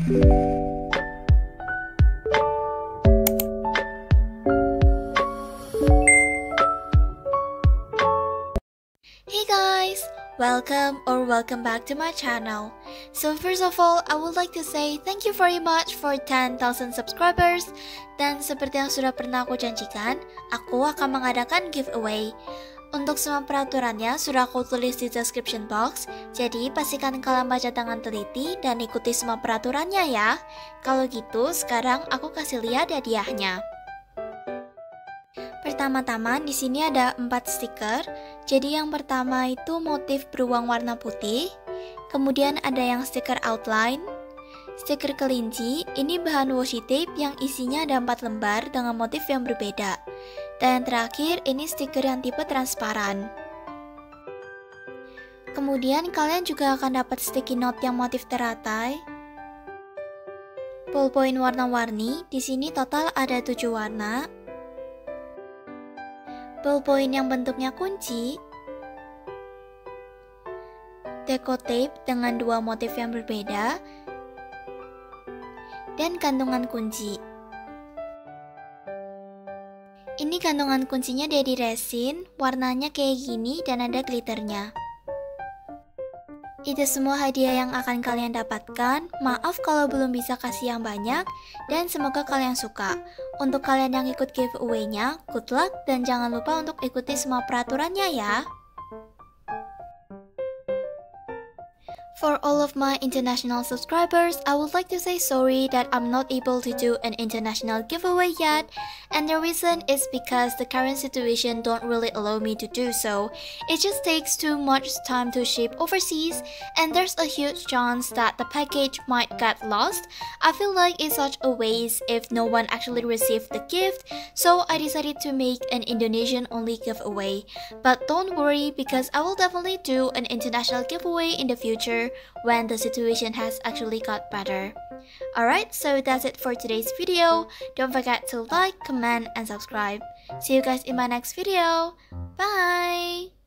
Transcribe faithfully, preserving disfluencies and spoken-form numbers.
Hey guys! Welcome or welcome back to my channel. So first of all, I would like to say thank you very much for ten thousand subscribers. Dan seperti yang sudah pernah aku janjikan, aku akan mengadakan giveaway. Untuk semua peraturannya sudah aku tulis di description box, jadi pastikan kalian baca dengan teliti dan ikuti semua peraturannya ya. Kalau gitu, sekarang aku kasih lihat hadiahnya. Pertama-tama di sini ada empat stiker. Jadi yang pertama itu motif beruang warna putih. Kemudian ada yang stiker outline. Stiker kelinci, ini bahan washi tape yang isinya ada empat lembar dengan motif yang berbeda. Dan yang terakhir, ini stiker yang tipe transparan. Kemudian kalian juga akan dapat sticky note yang motif teratai. Ballpoint warna-warni, di sini total ada tujuh warna. Ballpoint yang bentuknya kunci. Deco tape dengan dua motif yang berbeda. Dan gantungan kunci. Ini gantungan kuncinya dari resin, warnanya kayak gini dan ada glitternya. Itu semua hadiah yang akan kalian dapatkan. Maaf kalau belum bisa kasih yang banyak, dan semoga kalian suka. Untuk kalian yang ikut giveaway-nya, good luck dan jangan lupa untuk ikuti semua peraturannya ya. For all of my international subscribers, I would like to say sorry that I'm not able to do an international giveaway yet, and the reason is because the current situation don't really allow me to do so. It just takes too much time to ship overseas, and there's a huge chance that the package might get lost. I feel like it's such a waste if no one actually received the gift, so I decided to make an Indonesian only giveaway. But don't worry, because I will definitely do an international giveaway in the future when the situation has actually got better. Alright, so that's it for today's video. Don't forget to like, comment, and subscribe. See you guys in my next video. Bye!